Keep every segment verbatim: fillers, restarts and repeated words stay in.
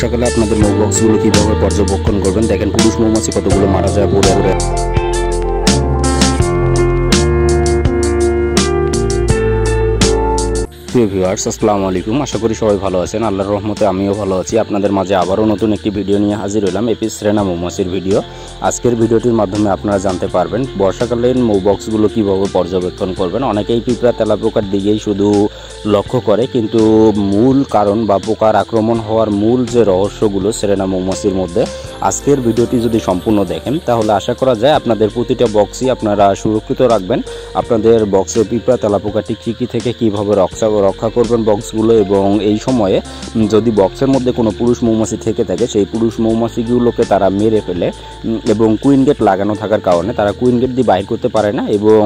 বর্ষাকালে আপনাদের মৌ বক্সগুলো কীভাবে পর্যবেক্ষণ করবেন। দেখেন পুরুষ মৌমাছি কতগুলো মারা যায় পড়ে পড়ে। প্রিয় ভিউয়ার্স, আসসালামু আলাইকুম। আশা করি সবাই ভালো আছেন। আল্লাহর রহমতে আমিও ভালো আছি। আপনাদের মাঝে আবারও নতুন একটি ভিডিও নিয়ে হাজির হলাম, এপিস সেরেনা মৌমাছির ভিডিও। আজকের ভিডিওটির মাধ্যমে আপনারা জানতে পারবেন বর্ষাকালীন মৌ বক্সগুলো কীভাবে পর্যবেক্ষণ করবেন। অনেকেই পিঁপড়া তেলাপোকার দিকেই শুধু লক্ষ্য করে, কিন্তু মূল কারণ বা পোকার আক্রমণ হওয়ার মূল যে রহস্যগুলো সেরেনা মৌমাছির মধ্যে, আজকের ভিডিওটি যদি সম্পূর্ণ দেখেন তাহলে আশা করা যায় আপনাদের প্রতিটা বক্সই আপনারা সুরক্ষিত রাখবেন। আপনাদের বক্সে পিঁপড়া তেলাপোকা টিকটিকি থেকে কীভাবে রক্ষা রক্ষা করবেন বক্সগুলো, এবং এই সময়ে যদি বক্সের মধ্যে কোনো পুরুষ মৌমাছি থেকে থাকে সেই পুরুষ মৌমাছিগুলোকে তারা মেরে ফেলে, এবং কুইন গেট লাগানো থাকার কারণে তারা কুইন গেট দিয়ে বাইর করতে পারে না, এবং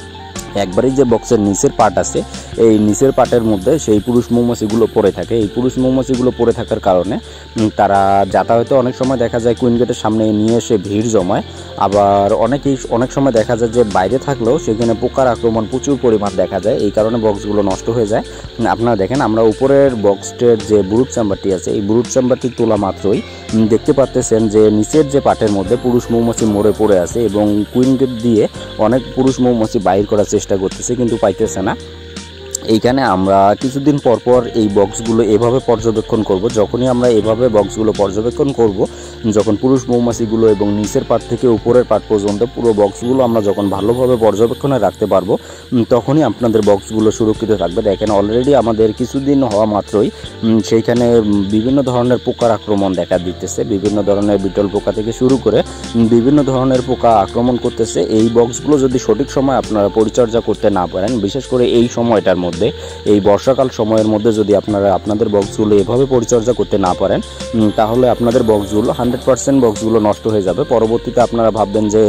একবারেই যে বক্সের নিচের পার্ট আছে এই নিচের পার্টের মধ্যে সেই পুরুষ মৌমাছিগুলো পড়ে থাকে। এই পুরুষ মৌমাছিগুলো পড়ে থাকার কারণে তারা যাতায়াতে অনেক সময় দেখা যায় কুইন গেটের সামনে নিয়ে এসে ভিড় জমায়। আবার অনেকেই অনেক সময় দেখা যায় যে বাইরে থাকলেও সেখানে পোকার আক্রমণ প্রচুর পরিমাণ দেখা যায়, এই কারণে বক্সগুলো নষ্ট হয়ে যায়। আপনারা দেখেন আমরা উপরের বক্সটের যে ব্রুড চেম্বারটি আছে এই ব্রুড চেম্বারটি তোলা মাত্রই দেখতে পাচ্ছেন যে নিচের যে পার্টের মধ্যে পুরুষ মৌমাছি মরে পড়ে আছে, এবং কুইন গেট দিয়ে অনেক পুরুষ মৌমাছি বাইর করার চেষ্টা করতেছে কিন্তু পাইতেছে না। এইখানে আমরা কিছুদিন পর পর এই বক্সগুলো এভাবে পর্যবেক্ষণ করব। যখনই আমরা এভাবে বক্সগুলো পর্যবেক্ষণ করব, যখন পুরুষ মৌমাছিগুলো এবং নিচের পার্ট থেকে উপরের পার্ট পর্যন্ত পুরো বক্সগুলো আমরা যখন ভালোভাবে পর্যবেক্ষণে রাখতে পারবো, তখনই আপনাদের বক্সগুলো সুরক্ষিত থাকবে। দেখেন অলরেডি আমাদের কিছুদিন হওয়া মাত্রই সেইখানে বিভিন্ন ধরনের পোকার আক্রমণ দেখা দিতেছে। বিভিন্ন ধরনের বিটল পোকা থেকে শুরু করে বিভিন্ন ধরনের পোকা আক্রমণ করতেছে। এই বক্সগুলো যদি সঠিক সময় আপনারা পরিচর্যা করতে না পারেন, বিশেষ করে এই সময়টার মধ্যে এই বর্ষাকাল সময়ের মধ্যে যদি আপনারা আপনাদের বক্সগুলো এভাবে পরিচর্যা করতে না পারেন, তাহলে আপনাদের বক্সগুলো হান্ড্রেড পার্সেন্ট বক্সগুলো নষ্ট হয়ে যাবে। পরবর্তীতে আপনারা ভাববেন যে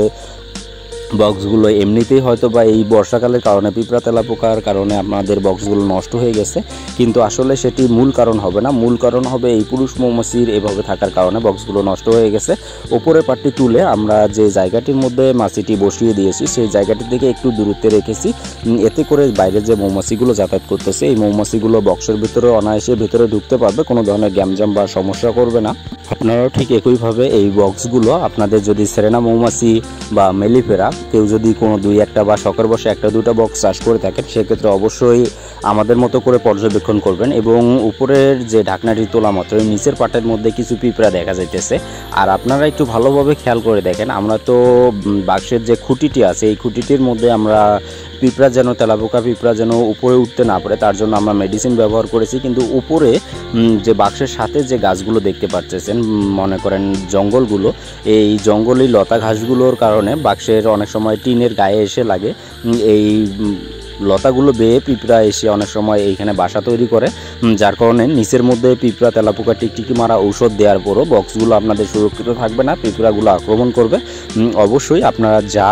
বক্সগুলো এমনিতেই হয়তো বা এই বর্ষাকালের কারণে পিঁপড়া তেলাপোকার কারণে আপনাদের বক্সগুলো নষ্ট হয়ে গেছে, কিন্তু আসলে সেটি মূল কারণ হবে না। মূল কারণ হবে এই পুরুষ মৌমাছির এভাবে থাকার কারণে বক্সগুলো নষ্ট হয়ে গেছে। ওপরের পাটটি তুলে আমরা যে জায়গাটির মধ্যে মাছিটি বসিয়ে দিয়েছি সেই জায়গাটি থেকে একটু দূরত্বে রেখেছি, এতে করে বাইরে যে মৌমাছিগুলো যাতায়াত করতেছে এই মৌমাছিগুলো বক্সের ভিতরে অনায়াসে ভিতরে ঢুকতে পারবে, কোনো ধরনের গ্যামজাম বা সমস্যা করবে না। আপনারাও ঠিক একইভাবে এই বক্সগুলো আপনাদের যদি সেরেনা মৌমাছি বা মেলিফেরা কেউ যদি কোনো দুই একটা বা শখের বসে একটা দুটা বক্স চাষ করে থাকেন, সেক্ষেত্রে অবশ্যই আমাদের মতো করে পর্যবেক্ষণ করবেন। এবং উপরের যে ঢাকনাটি তোলা মাত্র নিচের পাটের মধ্যে কিছু পিঁপড়া দেখা যাইতেছে, আর আপনারা একটু ভালোভাবে খেয়াল করে দেখেন। আমরা তো বাক্সের যে খুঁটিটি আছে এই খুঁটিটির মধ্যে আমরা পিঁপড়া যেন তেলাপোকা পিঁপড়া যেন উপরে উঠতে না পারে তার জন্য আমরা মেডিসিন ব্যবহার করেছি, কিন্তু উপরে যে বাক্সের সাথে যে গাছগুলো দেখতে পাচ্ছেন, মনে করেন জঙ্গলগুলো, এই জঙ্গলি লতা ঘাসগুলোর কারণে বাক্সের অনেক সময় টিনের গায়ে এসে লাগে। এই লতাগুলো বেয়ে পিঁপড়া এসে অনেক সময় এইখানে বাসা তৈরি করে, যার কারণে নিচের মধ্যে পিঁপড়া তেলাপোকা টিকটিকি মারা ঔষধ দেওয়ার পরও বক্সগুলো আপনাদের সুরক্ষিত থাকবে না, পিঁপড়াগুলো আক্রমণ করবে। অবশ্যই আপনারা যা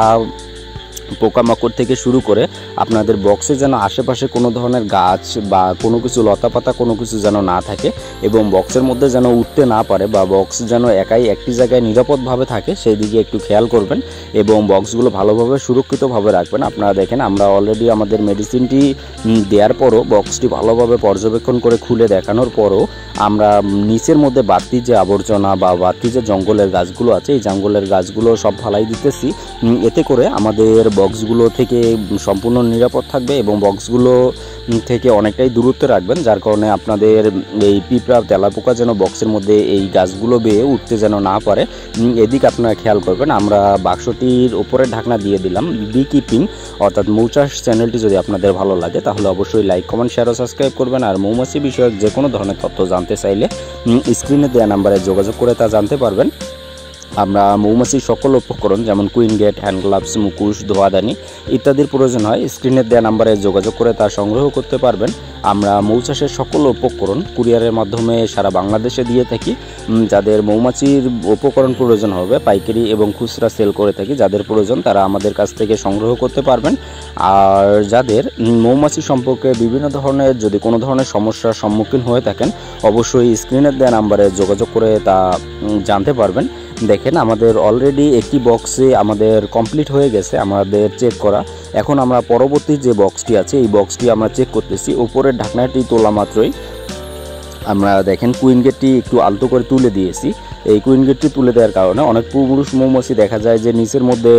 পোকামাকড় থেকে শুরু করে আপনাদের বক্সে যেন আশেপাশে কোনো ধরনের গাছ বা কোনো কিছু লতাপাতা কোনো কিছু যেন না থাকে, এবং বক্সের মধ্যে যেন উঠতে না পারে, বা বক্স যেন একাই একটি জায়গায় নিরাপদভাবে থাকে সেই দিকে একটু খেয়াল করবেন এবং বক্সগুলো ভালোভাবে সুরক্ষিতভাবে রাখবেন। আপনারা দেখেন আমরা অলরেডি আমাদের মেডিসিনটি দেওয়ার পরও বক্সটি ভালোভাবে পর্যবেক্ষণ করে খুলে দেখানোর পরও আমরা নিচের মধ্যে বাড়তি যে আবর্জনা বা বাড়তি যে জঙ্গলের গাছগুলো আছে এই জঙ্গলের গাছগুলো সব ফালাই দিতেছি, এতে করে আমাদের বক্সগুলো থেকে সম্পূর্ণ নিরাপদ থাকবে এবং বক্সগুলো থেকে অনেকটাই দূরত্বে রাখবেন, যার কারণে আপনাদের এই পিঁপড়া তেলাপোকা যেন বক্সের মধ্যে এই গাছগুলো বেয়ে উঠতে যেন না পারে, এদিকে আপনারা খেয়াল করবেন। আমরা বাক্সটির উপরে ঢাকনা দিয়ে দিলাম। বি কিপিং অর্থাৎ মৌচাষ চ্যানেলটি যদি আপনাদের ভালো লাগে তাহলে অবশ্যই লাইক কমেন্ট শেয়ার ও সাবস্ক্রাইব করবেন। আর মৌমাছি বিষয়ক যে কোনো ধরনের তথ্য জানতে চাইলে স্ক্রিনে দেওয়া নাম্বারে যোগাযোগ করে তা জানতে পারবেন। আমরা মৌমাছির সকল উপকরণ যেমন কুইন গেট, হ্যান্ড গ্লাভস, মুখোশ, ধোয়াদানি ইত্যাদির প্রয়োজন হয় স্ক্রিনে দেওয়া নাম্বারে যোগাযোগ করে তা সংগ্রহ করতে পারবেন। আমরা মৌচাষের সকল উপকরণ কুরিয়ারের মাধ্যমে সারা বাংলাদেশে দিয়ে থাকি। যাদের মৌমাছির উপকরণ প্রয়োজন হবে পাইকারি এবং খুচরা সেল করে থাকি, যাদের প্রয়োজন তারা আমাদের কাছ থেকে সংগ্রহ করতে পারবেন। আর যাদের মৌমাছি সম্পর্কে বিভিন্ন ধরনের যদি কোনো ধরনের সমস্যার সম্মুখীন হয়ে থাকেন অবশ্যই স্ক্রিনে দেওয়া নাম্বারে যোগাযোগ করে তা জানতে পারবেন। দেখেন আমাদের অলরেডি একটি বক্সে আমাদের কমপ্লিট হয়ে গেছে আমাদের চেক করা। এখন আমরা পরবর্তী যে বক্সটি আছে এই বক্সটি আমরা চেক করতেছি। উপরের ঢাকনাটি তোলা মাত্রই আমরা দেখেন কুইন গেটটি একটু আলতো করে তুলে দিয়েছি। এই কুইন গেটটি তুলে দেওয়ার কারণে অনেক পুরুষ মৌমাছি দেখা যায় যে নিচের মধ্যে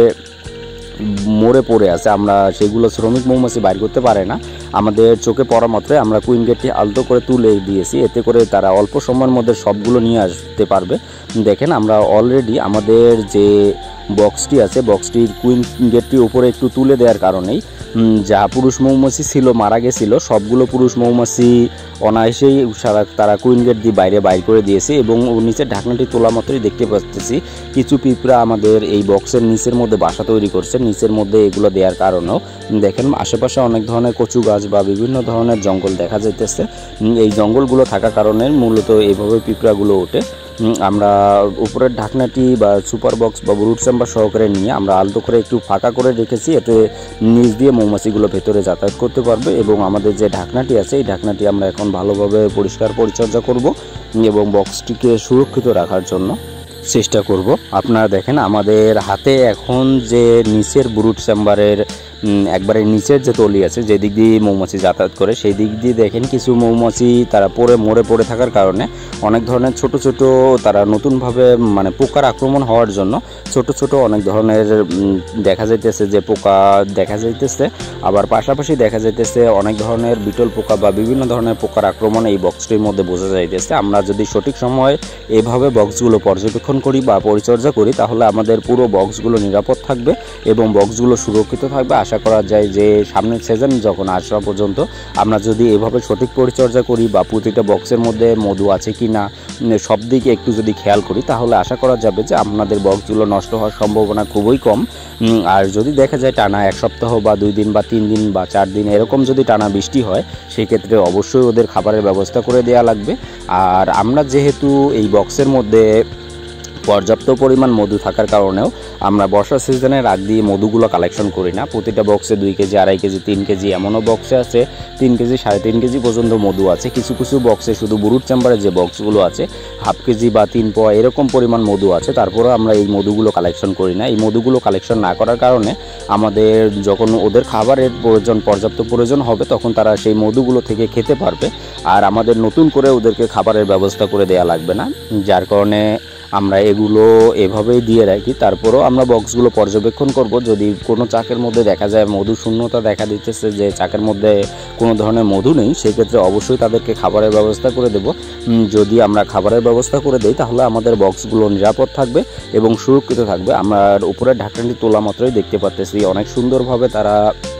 মরে পড়ে আছে, আমরা সেগুলো শ্রমিক মৌমাছি বাইর করতে পারে না। আমাদের চোখে পড়া মাত্রই আমরা কুইন গেটটি আলতো করে তুলে দিয়েছি, এতে করে তারা অল্প সময়ের মধ্যে সবগুলো নিয়ে আসতে পারবে। দেখেন আমরা অলরেডি আমাদের যে বক্সটি আছে বক্সটির কুইন গেটটি উপরে একটু তুলে দেওয়ার কারণেই যা পুরুষ মৌমাছি ছিল মারা গেছিল সবগুলো পুরুষ মৌমাছি অনায়াসেই সারা তারা কুইন গেট দিয়ে বাইরে বাইর করে দিয়েছে। এবং নিচের ঢাকনাটি তোলা মাত্রই দেখতে পাচ্ছি কিছু পিঁপড়া আমাদের এই বক্সের নিচের মধ্যে বাসা তৈরি করছে। নিচের মধ্যে এগুলো দেওয়ার কারণেও দেখেন আশেপাশে অনেক ধরনের কচু গাছ বা বিভিন্ন ধরনের জঙ্গল দেখা যাইতেছে। এই জঙ্গলগুলো থাকার কারণে মূলত এইভাবে পিঁপড়াগুলো ওঠে। আমরা উপরের ঢাকনাটি বা সুপার বক্স বা ব্রুড চেম্বার সহকারে নিয়ে আমরা আলতো করে একটু ফাঁকা করে রেখেছি, এতে নিচ দিয়ে মৌমাছিগুলো ভেতরে যাতায়াত করতে পারবে। এবং আমাদের যে ঢাকনাটি আছে এই ঢাকনাটি আমরা এখন ভালোভাবে পরিষ্কার পরিচর্যা করব এবং বক্সটিকে সুরক্ষিত রাখার জন্য চেষ্টা করব। আপনারা দেখেন আমাদের হাতে এখন যে নিচের ব্রুড চেম্বারের একবারে নিচের যে তলি আছে যে দিক দিয়ে মৌমাছি যাতায়াত করে সেই দিক দিয়ে দেখেন কিছু মৌমাছি তারা পড়ে মরে পড়ে থাকার কারণে অনেক ধরনের ছোট ছোট তারা নতুনভাবে মানে পোকার আক্রমণ হওয়ার জন্য ছোট ছোট অনেক ধরনের দেখা যাইতেছে যে পোকা দেখা যাইতেছে। আবার পাশাপাশি দেখা যাইতেছে অনেক ধরনের বিটল পোকা বা বিভিন্ন ধরনের পোকার আক্রমণ এই বক্সটির মধ্যে বোঝা যাইতেছে। আমরা যদি সঠিক সময়ে এভাবে বক্সগুলো পর্যবেক্ষণ করি বা পরিচর্যা করি তাহলে আমাদের পুরো বক্সগুলো নিরাপদ থাকবে এবং বক্সগুলো সুরক্ষিত থাকবে। আশা করা যায় যে সামনের সিজন যখন আসা পর্যন্ত আমরা যদি এভাবে সঠিক পরিচর্যা করি বা প্রতিটা বক্সের মধ্যে মধু আছে কি না সব দিকে একটু যদি খেয়াল করি তাহলে আশা করা যাবে যে আপনাদের বক্সগুলো নষ্ট হওয়ার সম্ভাবনা খুবই কম। আর যদি দেখা যায় টানা এক সপ্তাহ বা দুই দিন বা তিন দিন বা চার দিন এরকম যদি টানা বৃষ্টি হয় সেই ক্ষেত্রে অবশ্যই ওদের খাবারের ব্যবস্থা করে দেওয়া লাগবে। আর আমরা যেহেতু এই বক্সের মধ্যে পর্যাপ্ত পরিমাণ মধু থাকার কারণেও আমরা বর্ষা সিজনের আগ দিয়ে মধুগুলো কালেকশন করি না। প্রতিটা বক্সে দুই কেজি আড়াই কেজি তিন কেজি এমনও বক্সে আছে তিন কেজি সাড়ে তিন কেজি পর্যন্ত মধু আছে। কিছু কিছু বক্সে শুধু ব্রুড চেম্বারে যে বক্সগুলো আছে হাফ কেজি বা তিন পোয়া এরকম পরিমাণ মধু আছে, তারপরেও আমরা এই মধুগুলো কালেকশন করি না। এই মধুগুলো কালেকশন না করার কারণে আমাদের যখন ওদের খাবারের প্রয়োজন পর্যাপ্ত প্রয়োজন হবে তখন তারা সেই মধুগুলো থেকে খেতে পারবে আর আমাদের নতুন করে ওদেরকে খাবারের ব্যবস্থা করে দেওয়া লাগবে না। যার কারণে আমরা এগুলো এভাবেই দিয়ে রাখি। তারপরেও আমরা বক্সগুলো পর্যবেক্ষণ করব, যদি কোনো চাকের মধ্যে দেখা যায় মধু শূন্যতা দেখা দিতেছে যে চাকের মধ্যে কোনো ধরনের মধু নেই সেক্ষেত্রে অবশ্যই তাদেরকে খাবারের ব্যবস্থা করে দেব। যদি আমরা খাবারের ব্যবস্থা করে দেই তাহলে আমাদের বক্সগুলো নিরাপদ থাকবে এবং সুরক্ষিত থাকবে। আমরা উপরের ঢাকনাটি তোলা মাত্রই দেখতে পাচ্তেছি অনেক সুন্দরভাবে তারা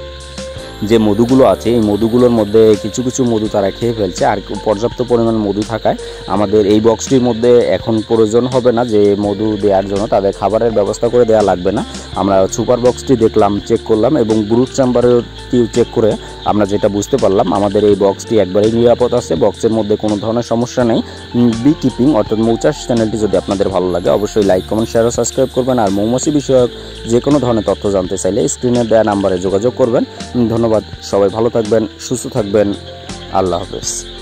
যে মধুগুলো আছে এই মধুগুলোর মধ্যে কিছু কিছু মধু তারা খেয়ে ফেলছে। আর পর্যাপ্ত পরিমাণ মধু থাকায় আমাদের এই বক্সটির মধ্যে এখন প্রয়োজন হবে না যে মধু দেওয়ার জন্য তাদের খাবারের ব্যবস্থা করে দেওয়া লাগবে না। আমরা সুপার বক্সটি দেখলাম চেক করলাম এবং ব্রুড চেম্বারটিও চেক করে আমরা যেটা বুঝতে পারলাম আমাদের এই বক্সটি একবারেই নিরাপদ আছে, বক্সের মধ্যে কোনো ধরনের সমস্যা নেই। বি কিপিং অর্থাৎ মৌচাষ চ্যানেলটি যদি আপনাদের ভালো লাগে অবশ্যই লাইক কমেন্ট শেয়ার ও সাবস্ক্রাইব করবেন। আর মৌমাছি বিষয়ক যে কোনো ধরনের তথ্য জানতে চাইলে স্ক্রিনে দেওয়া নাম্বারে যোগাযোগ করবেন। ধন্যবাদ, সবাই ভালো থাকবেন, সুস্থ থাকবেন, আল্লাহ হাফেজ।